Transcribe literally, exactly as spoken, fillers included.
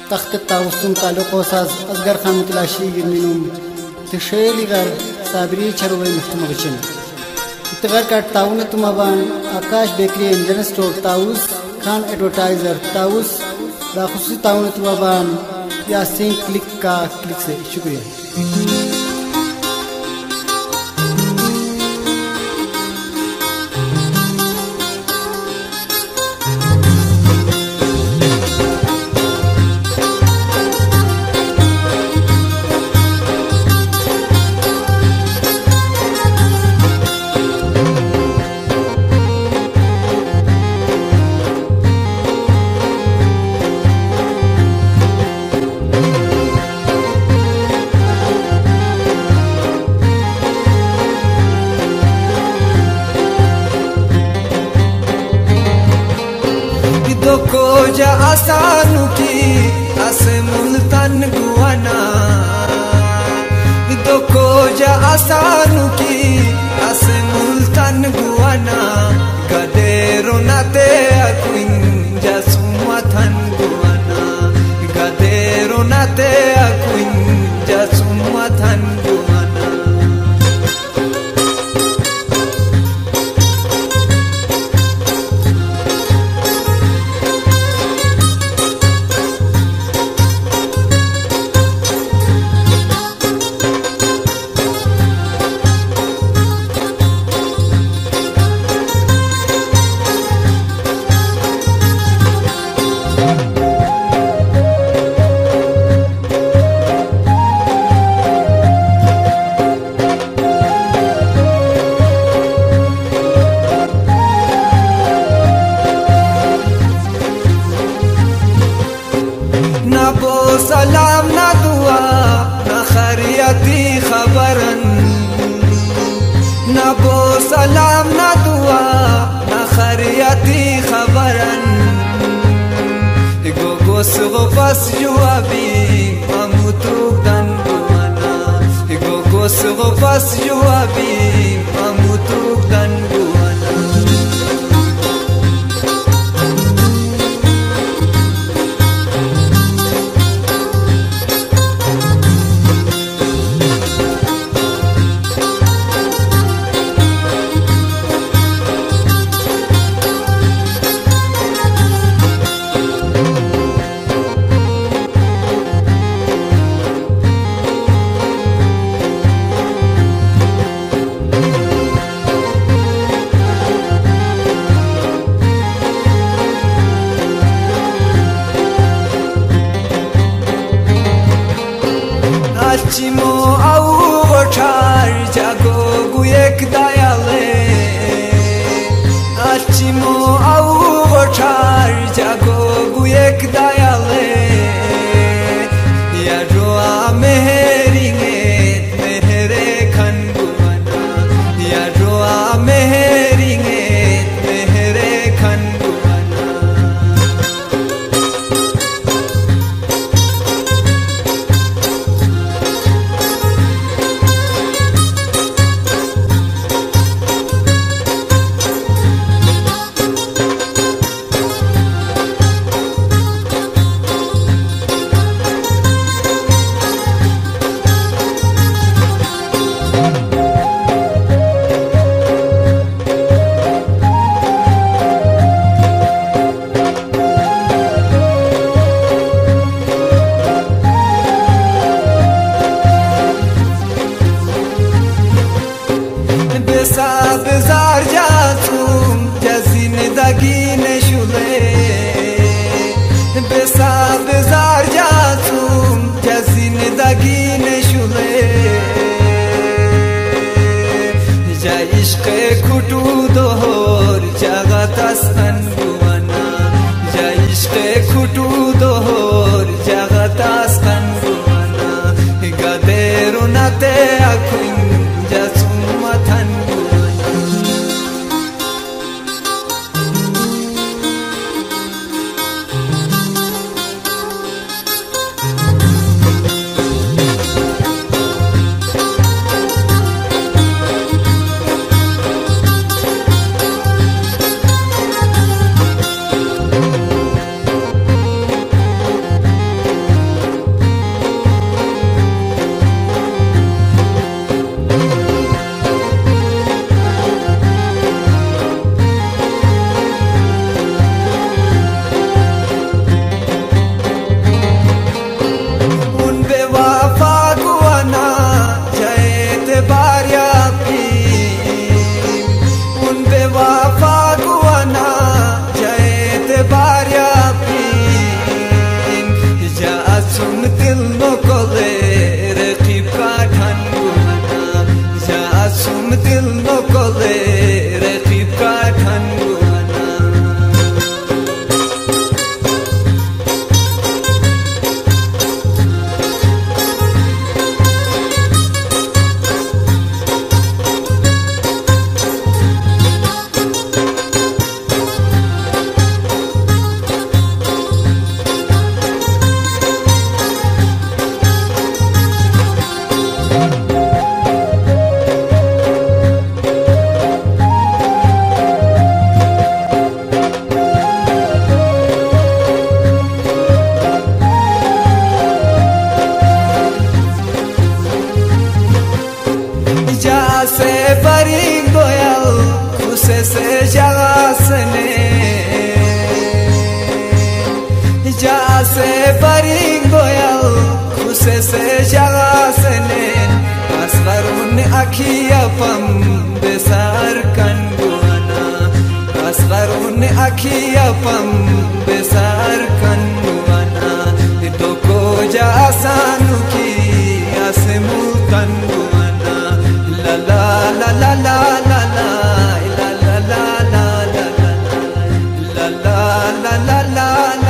تخت التاوسون تعلق وساز أصغر خان متلاشي منهم تشيلي غير صابري چروي مختم بچن اتغار کارت تاون تمابان آکاش بیکری انجن سٹور تاوس خان ایڈورٹائزر تاوس دا خصوصی تاون تمابان یاسین کلک کا کلک سے شکریہ को जा आसानु की आसे मुल्तान गुआना दो को जा आसानु की आसे मुल्तान गुआना गदेरो नाते अकुइन जा सुमाथन गुआना गदेरो नाते अकुइन जा सुमाथन गुआना सलाम ना दुआ ना खैरियती खबरन ना बो सलाम ना दुआ ना खैरियती खबरन गो गोस गो बस जुआबी मामुतु दन गुआना गो गोस गो बस जुआबी मामुतु दन गुआना Chimo au gochar jago guyek dayale Achimo au gochar jago guyek dayale Ya roa meheringe mehere khan guana Ya roa meheringe mehere khan बेजार जातूम जज़ीन दगी नशुले बेसा बेजार जातूम जज़ीन दगी नशुले जा इश्क़ खुटू दोहर जगत अस्तन गुआना जा इश्क़ खुटू दोहर जगत अस्तन गुआना गदेरो नाते अकुइन जसुमथन jasne jase paringoyal khuse se jasne asgarun akhiya pam besar kanguana asgarun akhiya pam besar kanguana to ko jasanu ki asmultan guana la la la la la la la la la la la la la la la la la